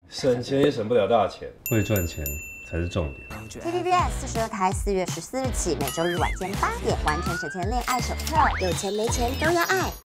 省钱也省不了大钱， 会赚钱才是重点。 TVBS 42台4月14日起，每周日晚间8点完成省钱恋爱手册，有钱没钱都要爱。